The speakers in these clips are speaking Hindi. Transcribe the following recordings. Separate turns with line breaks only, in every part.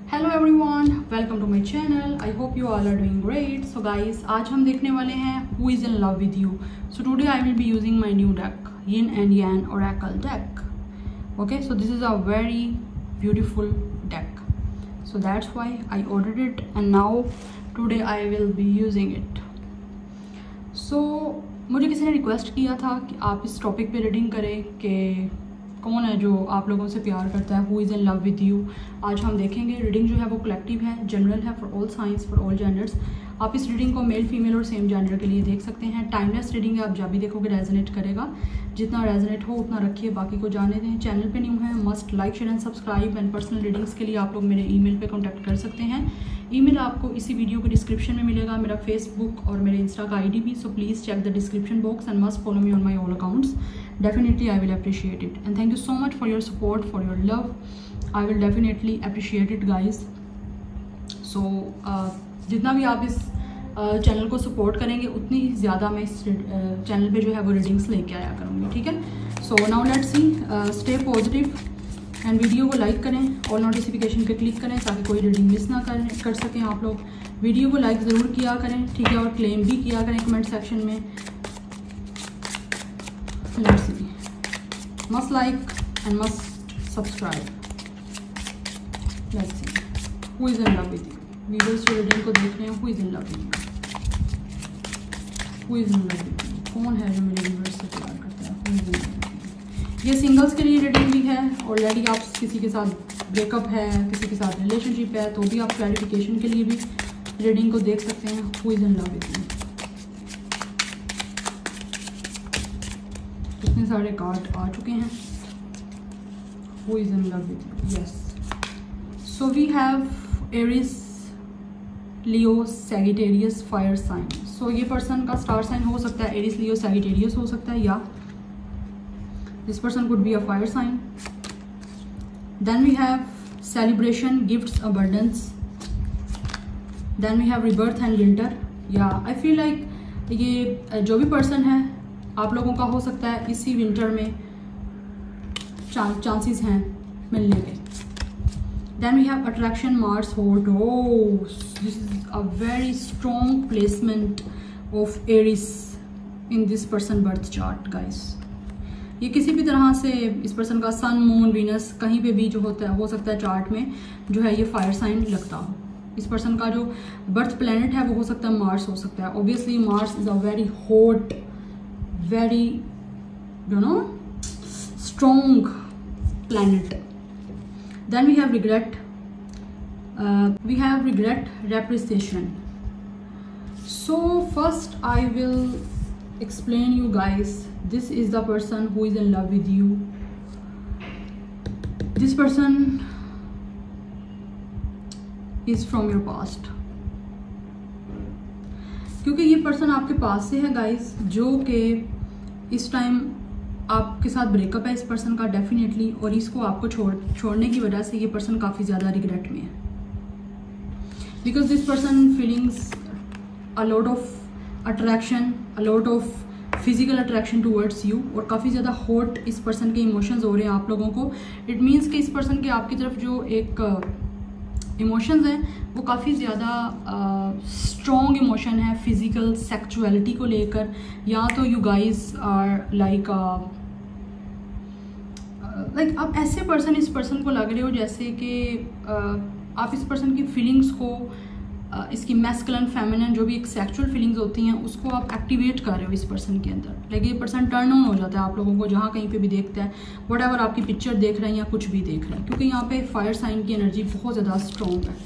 Hello everyone, welcome to my channel. I hope you all are doing great. So guys, आज हम देखने वाले हैं who is in love with you. So today I will be using my new deck, yin and yang oracle deck. Okay, so this is a very beautiful deck, so that's why I ordered it and now today I will be using it. So मुझे किसी ने रिक्वेस्ट किया था कि आप इस टॉपिक पे रीडिंग करें कि कौन है जो आप लोगों से प्यार करता है, who is in love with you. आज हम देखेंगे। रीडिंग जो है वो कलेक्टिव है, जनरल है, for all science, for all genders. आप इस रीडिंग को मेल फीमेल और सेम जेंडर के लिए देख सकते हैं। टाइमलेस रीडिंग है, आप जब भी देखोगे रेजोनेट करेगा। जितना रेजोनेट हो उतना रखिए, बाकी को जाने दें। चैनल पे न्यू है, must like share and subscribe. And personal readings के लिए आप लोग मेरे ईमेल पे कांटेक्ट कर सकते हैं। ईमेल आपको इसी वीडियो के डिस्क्रिप्शन में मिलेगा, मेरा फेसबुक और मेरे इंस्टा का आईडी भी। So please check the description box and must follow me on my all accounts. Definitely I will appreciate it and thank you so much for your support, for your love. I will definitely appreciate it guys. So जितना भी आप इस चैनल को सपोर्ट करेंगे उतनी ही ज़्यादा मैं इस चैनल पे जो है वो रीडिंग्स लेके आया करूँगी, ठीक है। So now let's see, stay positive and video को लाइक करें और नोटिफिकेशन पे क्लिक करें ताकि कोई रीडिंग मिस ना कर सकें आप लोग। वीडियो को लाइक ज़रूर किया करें, ठीक है, और क्लेम भी किया करें कमेंट सेक्शन में। Let's see. Must like and must subscribe. Let's see. Who is in love with you? Videos जो रीडिंग को देख रहे हैं, who is in love with you? Who is in love with you? कौन है जो मेरे व्यूअर्स से प्यार करता है? Who is in love with you? ये सिंगल्स के लिए रीडिंग भी है। ऑलरेडी आप किसी के साथ ब्रेकअप है, किसी के साथ रिलेशनशिप है, तो भी आप क्लैरिफिकेशन के लिए भी रीडिंग को देख सकते हैं। Who is in love with you? इतने सारे कार्ड आ चुके हैं। Who is in love with you? Yes. So we have Aries, Leo, Sagittarius, fire sign. So ये पर्सन का स्टार साइन हो सकता है एरिस, लियो, सैजिटेरियस हो सकता है, या this person could be a fire sign. Then we have celebration, gifts, abundance. Then we have rebirth and winter. Yeah, I feel like ये जो भी पर्सन है आप लोगों का हो सकता है इसी विंटर में चांसेस हैं मिलने के। Then we have attraction, Mars, hold. Oh, this is a very strong placement of Aries in this person birth chart guys. ये किसी भी तरह से इस पर्सन का सन, मून, वीनस कहीं पे भी जो होता है हो सकता है चार्ट में जो है ये फायर साइन लगता हो। इस पर्सन का जो बर्थ प्लैनेट है वो हो सकता है मार्स, हो सकता है। Obviously Mars is a very hot, very strong planet. Then we have regret, repreciation. So first I will explain you guys, this is the person who is in love with you. This person is from your past, क्योंकि ये पर्सन आपके पास से है गाइस, जो कि इस टाइम आपके साथ ब्रेकअप है इस पर्सन का डेफिनेटली, और इसको आपको छोड़ने की वजह से ये पर्सन काफ़ी ज़्यादा रिग्रेट में है। Because this person feelings a lot of attraction, a lot of physical attraction towards you, और काफ़ी ज़्यादा हॉट इस पर्सन के इमोशंस हो रहे हैं आप लोगों को। इट मीन्स कि इस पर्सन के आपकी तरफ जो एक इमोशंस हैं वो काफ़ी ज़्यादा स्ट्रॉन्ग इमोशन है फिज़िकल सेक्सुअलिटी को लेकर, या तो यू गाइज आर लाइक आप ऐसे पर्सन इस पर्सन को लग रहे हो जैसे कि आप इस पर्सन की फीलिंग्स को इसकी मैस्कुलिन, फेमिनिन जो भी एक सेक्सुअल फीलिंग्स होती हैं उसको आप एक्टिवेट कर रहे हो इस पर्सन के अंदर। लाइक ये पर्सन टर्न ऑन हो जाता है आप लोगों को जहाँ कहीं पे भी देखता है, वट एवर आपकी पिक्चर देख रहे हैं या कुछ भी देख रहे हैं, क्योंकि यहाँ पे फायर साइन की एनर्जी बहुत ज़्यादा स्ट्रॉन्ग है।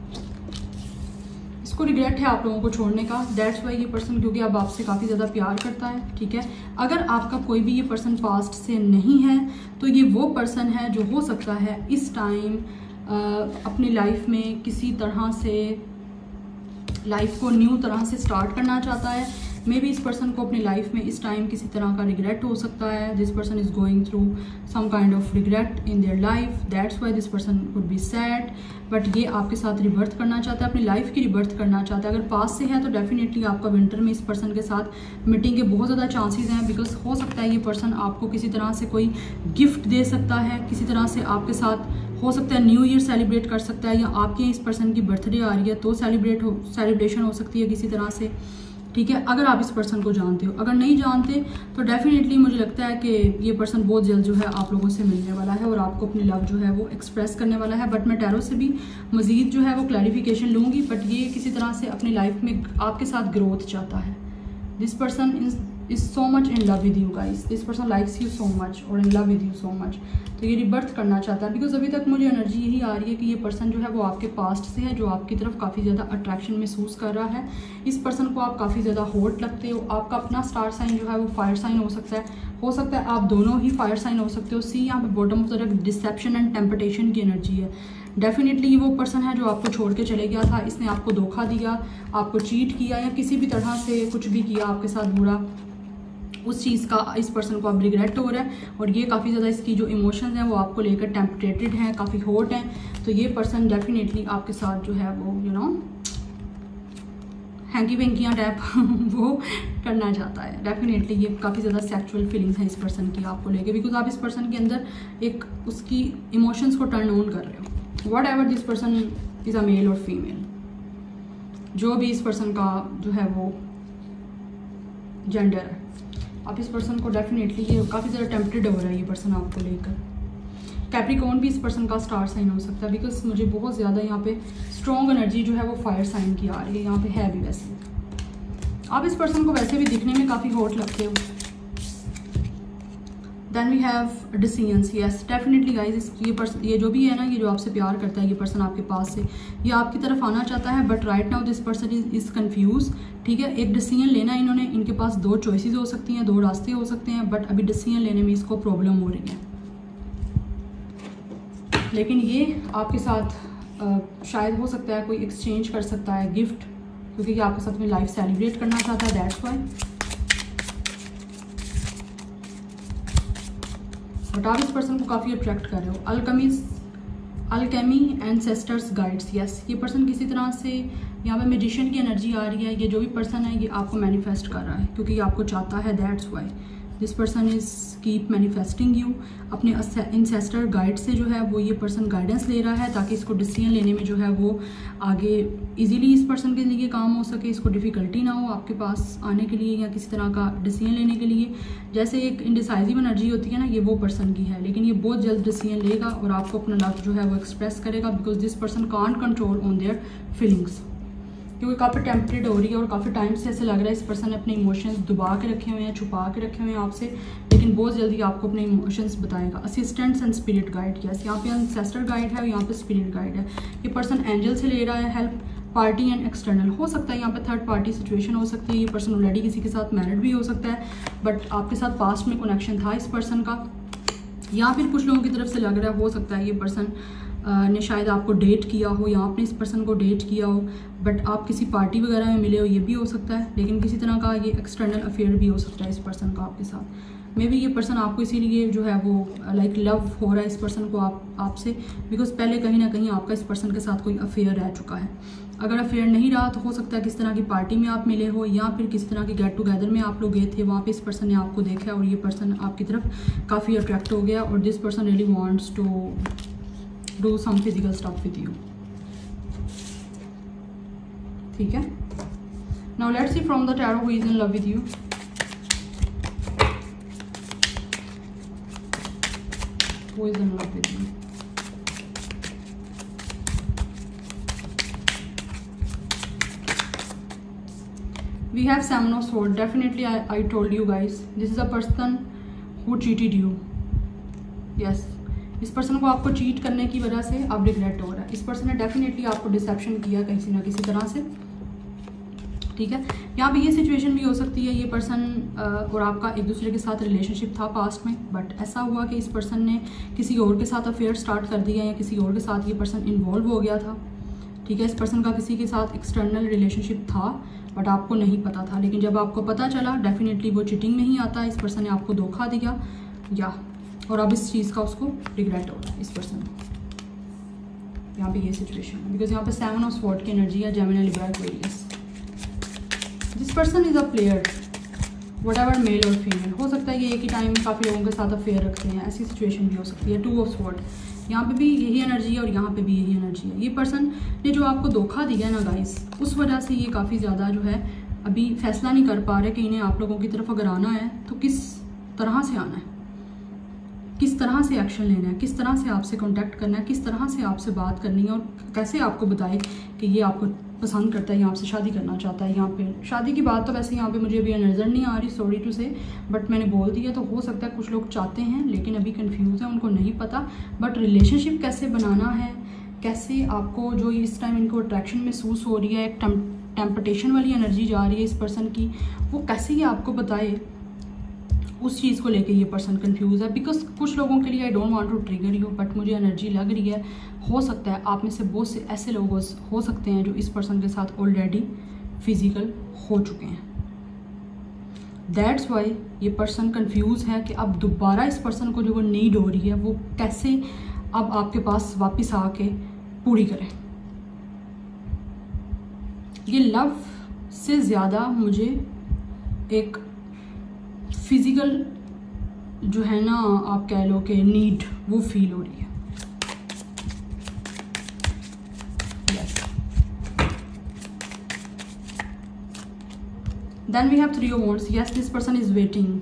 इसको रिग्रेट है आप लोगों को छोड़ने का। दैट्स वाई ये पर्सन, क्योंकि अब आपसे काफ़ी ज़्यादा प्यार करता है, ठीक है। अगर आपका कोई भी ये पर्सन पास्ट से नहीं है तो ये वो पर्सन है जो हो सकता है इस टाइम अपनी लाइफ में किसी तरह से लाइफ को न्यू तरह से स्टार्ट करना चाहता है। मे बी इस पर्सन को अपनी लाइफ में इस टाइम किसी तरह का रिग्रेट हो सकता है। This person is going through some kind of regret in their life, that's why this person would be sad. But ये आपके साथ रिबर्थ करना चाहता है, अपनी लाइफ की रिबर्थ करना चाहता है। अगर पास से है तो डेफिनेटली आपका विंटर में इस पर्सन के साथ मीटिंग के बहुत ज़्यादा चांसेस हैं, बिकॉज हो सकता है ये पर्सन आपको किसी तरह से कोई गिफ्ट दे सकता है, किसी तरह से आपके साथ हो सकता है न्यू ईयर सेलिब्रेट कर सकता है, या आपके इस पर्सन की बर्थडे आ रही है तो सेलिब्रेशन हो सकती है किसी तरह से, ठीक है, अगर आप इस पर्सन को जानते हो। अगर नहीं जानते तो डेफिनेटली मुझे लगता है कि ये पर्सन बहुत जल्द जो है आप लोगों से मिलने वाला है और आपको अपनी लव जो है वो एक्सप्रेस करने वाला है। बट मैं टैरो से भी मज़ीद जो है वो क्लैरिफिकेशन लूँगी, बट ये किसी तरह से अपनी लाइफ में आपके साथ ग्रोथ चाहता है। This person is so much in love with you guys, this person likes you so much और in love with you so much. तो ये रिबर्थ करना चाहता है, बिकॉज अभी तक मुझे एनर्जी यही आ रही है कि ये पर्सन जो है वो आपके पास्ट से है, जो आपकी तरफ काफ़ी ज़्यादा अट्रैक्शन महसूस कर रहा है। इस पर्सन को आप काफ़ी ज़्यादा हॉट लगते हो। आपका अपना स्टार साइन जो है वो फायर साइन हो सकता है आप दोनों ही फायर साइन हो सकते हो। सी यहाँ पे bottom of the deck deception and temptation की एनर्जी है। डेफिनेटली ये वो पर्सन है जो आपको छोड़ के चले गया था, इसने आपको धोखा दिया, आपको चीट किया, या किसी भी तरह से कुछ भी किया आपके साथ बुरा, उस चीज़ का इस पर्सन को अब रिग्रेट हो रहा है। और ये काफ़ी ज़्यादा इसकी जो इमोशंस हैं वो आपको लेकर टेम्पटेटेड हैं, काफ़ी हॉट हैं। तो ये पर्सन डेफिनेटली आपके साथ जो है वो हैंकी वेंकियाँ टाइप वो करना चाहता है। डेफिनेटली ये काफ़ी ज़्यादा सेक्सुअल फीलिंग्स हैं इस पर्सन की आपको लेके, बिकॉज आप इस पर्सन के अंदर एक उसकी इमोशंस को टर्न ऑन कर रहे हो। Whatever this person is a male और फीमेल, जो भी इस पर्सन का जो है वो जेंडर है, आप इस पर्सन को डेफिनेटली ये काफ़ी ज़्यादा टेम्पटेड हो रहा है ये पर्सन आपको लेकर। कैप्रिकॉर्न भी इस पर्सन का स्टार साइन हो सकता है, बिकॉज मुझे बहुत ज़्यादा यहाँ पे स्ट्रॉन्ग एनर्जी जो है वो फायर साइन की आ रही है, यहाँ पे है भी। वैसे आप इस पर्सन को वैसे भी दिखने में काफ़ी हॉट लगते हो। Then we have decisions, yes definitely guys ये जो भी है ना, ये जो आपसे प्यार करता है, ये पर्सन आपके पास से ये आपकी तरफ आना चाहता है। But right now this person is confuse, ठीक है। एक डिसीजन लेना है इन्होंने, इनके पास दो चॉइसेस हो सकती हैं, दो रास्ते हो सकते हैं, बट अभी डिसीजन लेने में इसको प्रॉब्लम हो रही है। लेकिन ये आपके साथ शायद हो सकता है कोई एक्सचेंज कर सकता है गिफ्ट, क्योंकि ये आपके साथ में लाइफ सेलिब्रेट करना चाहता है, दैट्स वाई। बट आप इस पर्सन को काफ़ी अट्रैक्ट कर रहे हो। अल्केमी एंसेस्टर्स गाइड्स, यस ये पर्सन किसी तरह से यहाँ पे मैजिशियन की एनर्जी आ रही है। ये जो भी पर्सन है ये आपको मैनिफेस्ट कर रहा है, क्योंकि ये आपको चाहता है, that's why this person is keep manifesting you. अपने इंसेस्टर गाइड से जो है वो ये पर्सन गाइडेंस ले रहा है, ताकि इसको डिसीजन लेने में जो है वो आगे इजीली इस पर्सन के लिए काम हो सके, इसको डिफ़िकल्टी ना हो आपके पास आने के लिए या किसी तरह का डिसीजन लेने के लिए। जैसे एक इंडिसाइजिव एनर्जी होती है ना, ये वो पर्सन की है, लेकिन ये बहुत जल्द डिसीजन लेगा और आपको अपना लव जो है वो एक्सप्रेस करेगा, because this person can't control on their feelings, क्योंकि काफ़ी टेम्पटेड हो रही है और काफ़ी टाइम से ऐसे लग रहा है इस पर्सन ने अपने इमोशंस दबा के रखे हुए हैं, छुपा के रखे हुए हैं आपसे, लेकिन बहुत जल्दी आपको अपने इमोशंस बताएगा। Assistants and spirit guide, yes यहाँ पे एंसेस्टर गाइड है और यहाँ पे स्पिरिट गाइड है। ये पर्सन एंजल से ले रहा है हेल्प। पार्टी एंड एक्सटर्नल हो सकता है, यहाँ पे थर्ड पार्टी सिचुएशन हो सकती है। ये पर्सन ऑलरेडी किसी के साथ मैरिड भी हो सकता है, बट आपके साथ पास्ट में कनेक्शन था इस पर्सन का, या फिर कुछ लोगों की तरफ से लग रहा है हो सकता है ये पर्सन ने शायद आपको डेट किया हो या आपने इस पर्सन को डेट किया हो, बट आप किसी पार्टी वगैरह में मिले हो, ये भी हो सकता है। लेकिन किसी तरह का ये एक्सटर्नल अफेयर भी हो सकता है इस पर्सन का आपके साथ। मे बी ये पर्सन आपको इसीलिए जो है वो लाइक लव हो रहा है इस पर्सन को आपसे, बिकॉज पहले कहीं ना कहीं आपका इस पर्सन के साथ कोई अफेयर रह चुका है। अगर अफेयर नहीं रहा तो हो सकता है किस तरह की पार्टी में आप मिले हो, या फिर किसी तरह के गेट टुगेदर में आप लोग गए थे, वहाँ पे इस पर्सन ने आपको देखा और ये पर्सन आपकी तरफ काफ़ी अट्रैक्ट हो गया और this person really wants to do some physical stuff with you, ठीक है। Now let's see from the tarot who is in love with you. Who is in love with you? We have Seven of Swords. Definitely I told you guys, this is a person who cheated you. Yes, इस पर्सन को आपको चीट करने की वजह से अब रिग्रेट हो रहा है। इस पर्सन ने डेफिनेटली आपको डिसेप्शन किया किसी ना किसी तरह से, ठीक है। यहाँ पे ये सिचुएशन भी हो सकती है ये पर्सन और आपका एक दूसरे के साथ रिलेशनशिप था पास्ट में, बट ऐसा हुआ कि इस पर्सन ने किसी और के साथ अफेयर स्टार्ट कर दिया या किसी और के साथ ये पर्सन इन्वॉल्व हो गया था, ठीक है। इस पर्सन का किसी के साथ एक्सटर्नल रिलेशनशिप था बट आपको नहीं पता था, लेकिन जब आपको पता चला डेफिनेटली वो चीटिंग में ही आता है। इस पर्सन ने आपको धोखा दिया या और अब इस चीज़ का उसको रिग्रेट हो रहा है इस पर्सन को। यहाँ पे ये सिचुएशन है बिकॉज यहाँ पे सेवन ऑफ स्वॉर्ड की एनर्जी है, Gemini, Libra, Aquarius. This person is a player, whatever male और फीमेल हो सकता है। ये एक ही टाइम में काफ़ी लोगों के साथ अफेयर रखते हैं, ऐसी सिचुएशन भी हो सकती है। टू ऑफ स्वॉर्ड, यहाँ पे भी यही एनर्जी है और यहाँ पे भी यही एनर्जी है। ये पर्सन ने जो आपको धोखा दिया ना गाइस, उस वजह से ये काफ़ी ज़्यादा जो है अभी फैसला नहीं कर पा रहे कि इन्हें आप लोगों की तरफ अगर आना है तो किस तरह से आना है, किस तरह से एक्शन लेना है, किस तरह से आपसे कांटेक्ट करना है, किस तरह से आपसे बात करनी है और कैसे आपको बताए कि ये आपको पसंद करता है या आपसे शादी करना चाहता है। यहाँ पे शादी की बात तो वैसे यहाँ पे मुझे अभी नज़र नहीं आ रही, सॉरी टू से, बट मैंने बोल दिया तो हो सकता है कुछ लोग चाहते हैं लेकिन अभी कंफ्यूज है, उनको नहीं पता। बट रिलेशनशिप कैसे बनाना है, कैसे आपको जो इस टाइम इनको अट्रैक्शन महसूस हो रही है, एक टेम्पटेशन वाली एनर्जी जा रही है इस पर्सन की, वो कैसे ये आपको बताए, उस चीज़ को लेके ये पर्सन कंफ्यूज है। बिकॉज कुछ लोगों के लिए I don't want to trigger you, but मुझे एनर्जी लग रही है, हो सकता है आप में से बहुत से ऐसे लोग हो सकते हैं जो इस पर्सन के साथ ऑलरेडी फिजिकल हो चुके हैं। दैट्स वाई ये पर्सन कंफ्यूज है कि अब दोबारा इस पर्सन को जो वो नीड हो रही है वो कैसे अब आपके पास वापस आके पूरी करें। ये लव से ज़्यादा मुझे एक फिजिकल जो है ना, आप कह लो कि नीड, वो फील हो रही है। Then we have 3 of Wands। Yes, this person is waiting.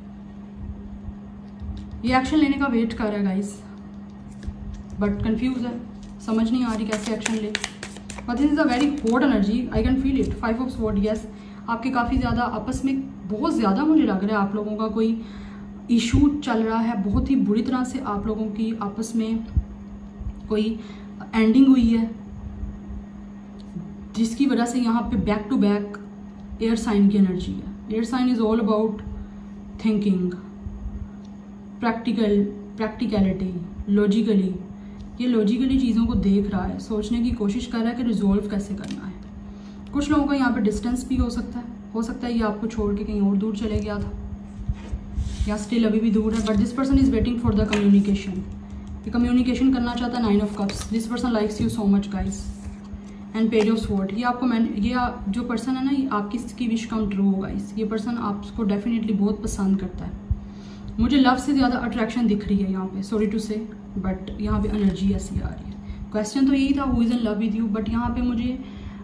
ये एक्शन लेने का वेट कर रहा है गाइस, बट कंफ्यूज है, समझ नहीं आ रही कैसे एक्शन ले। But this is a very hot energy, I can feel it. 5 of Swords। Yes, आपके काफ़ी ज़्यादा आपस में बहुत ज़्यादा मुझे लग रहा है आप लोगों का कोई इशू चल रहा है, बहुत ही बुरी तरह से आप लोगों की आपस में कोई एंडिंग हुई है, जिसकी वजह से यहाँ पे back to back air sign की एनर्जी है। Air sign is all about thinking, practicality, logically. ये लॉजिकली चीज़ों को देख रहा है, सोचने की कोशिश कर रहा है कि रिजॉल्व कैसे करना है। कुछ लोगों का यहाँ पे डिस्टेंस भी हो सकता है ये आपको छोड़ के कहीं और दूर चले गया था या स्टिल अभी भी दूर है। But this person is waiting for the communication. ये कम्युनिकेशन करना चाहता है। 9 of Cups। This person likes you so much guys. And page of sword. ये आपको जो पर्सन है ना, ये आपकी इसकी विश कम ट्रू हो गाइस। ये पर्सन आपको डेफिनेटली बहुत पसंद करता है। मुझे लव से ज़्यादा अट्रैक्शन दिख रही है यहाँ पे, सॉरी टू से, बट यहाँ पे एनर्जी ऐसी आ रही है। क्वेश्चन तो यही था who is in love with you, but यहाँ पे मुझे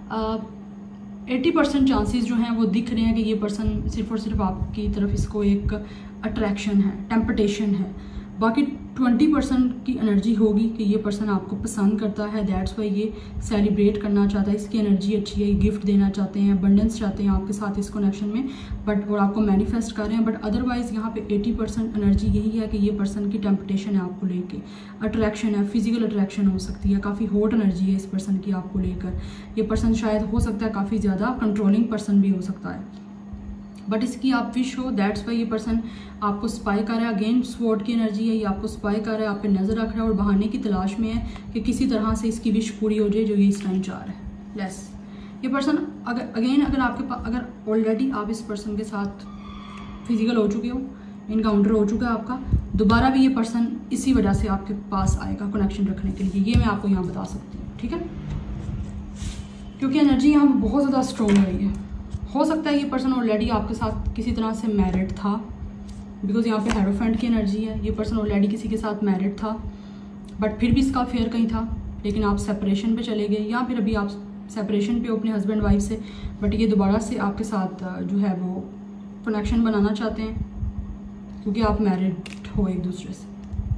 80% चांसेस जो हैं वो दिख रहे हैं कि ये पर्सन सिर्फ और सिर्फ आपकी तरफ इसको एक अट्रैक्शन है, टेम्पटेशन है। बाकी 20% की एनर्जी होगी कि ये पर्सन आपको पसंद करता है। दैट्स वाई ये सेलिब्रेट करना चाहता है, इसकी एनर्जी अच्छी है, गिफ्ट देना चाहते हैं, अबंडेंस चाहते हैं आपके साथ इस कनेक्शन में, बट और आपको मैनिफेस्ट कर रहे हैं। बट अदरवाइज यहाँ पे 80% एनर्जी यही है कि ये पर्सन की टेम्पटेशन है आपको लेके, अट्रैक्शन है, फिजिकल अट्रैक्शन हो सकती है, काफ़ी हॉट एनर्जी है इस पर्सन की आपको लेकर। ये पर्सन शायद हो सकता है काफ़ी ज़्यादा कंट्रोलिंग पर्सन भी हो सकता है, बट इसकी आप विश हो। दैट्स वाई ये पर्सन आपको स्पाई कर रहा है। अगेन स्वॉर्ड की एनर्जी है, ये आपको स्पाई कर रहा है, आप पे नज़र रख रहा है और बहाने की तलाश में है कि किसी तरह से इसकी विश पूरी हो जाए जो ये इस टाइम चाह रहा है। लेस ये पर्सन अगर आपके पास, अगर ऑलरेडी आप इस पर्सन के साथ फिजिकल हो चुके हो, इनकाउंटर हो चुका है आपका, दोबारा भी ये पर्सन इसी वजह से आपके पास आएगा कनेक्शन रखने के लिए। ये मैं आपको यहाँ बता सकती हूँ, ठीक है, क्योंकि एनर्जी यहाँ बहुत ज़्यादा स्ट्रॉन्ग हो रही है। हो सकता है ये पर्सन ऑलरेडी आपके साथ किसी तरह से मैरिड था, बिकॉज यहाँ पे हेरोफेंट की एनर्जी है। ये पर्सन ऑलरेडी किसी के साथ मैरिड था, बट फिर भी इसका अफेयर कहीं था, लेकिन आप सेपरेशन पे चले गए, या फिर अभी आप सेपरेशन पे हो अपने हस्बैंड वाइफ से, बट ये दोबारा से आपके साथ जो है वो कनेक्शन बनाना चाहते हैं क्योंकि आप मैरिड हो एक दूसरे से।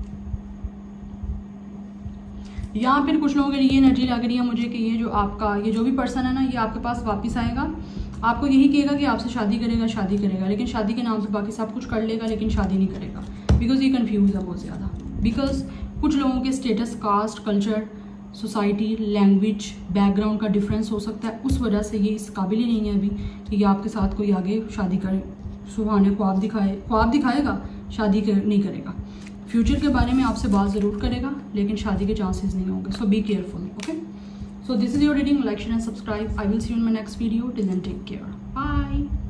यहाँ फिर कुछ लोगों के लिए एनर्जी लग रही है मुझे कि ये जो भी पर्सन है ना, ये आपके पास वापस आएगा, आपको यही कहेगा कि आपसे शादी करेगा, लेकिन शादी के नाम पे बाकी सब कुछ कर लेगा, लेकिन शादी नहीं करेगा। बिकॉज ये कंफ्यूज है बहुत ज़्यादा। बिकॉज कुछ लोगों के status, caste, culture, society, language, background का डिफरेंस हो सकता है, उस वजह से ये इस काबिल ही नहीं है अभी कि ये आपके साथ कोई आगे शादी करे, सुहाने ख्वाब दिखाएगा, शादी नहीं करेगा। फ्यूचर के बारे में आपसे बात ज़रूर करेगा, लेकिन शादी के चांसेस नहीं होंगे। So be careful, okay. So this is your reading. Like, share and subscribe. I will see you in my next video. Till then, take care. Bye.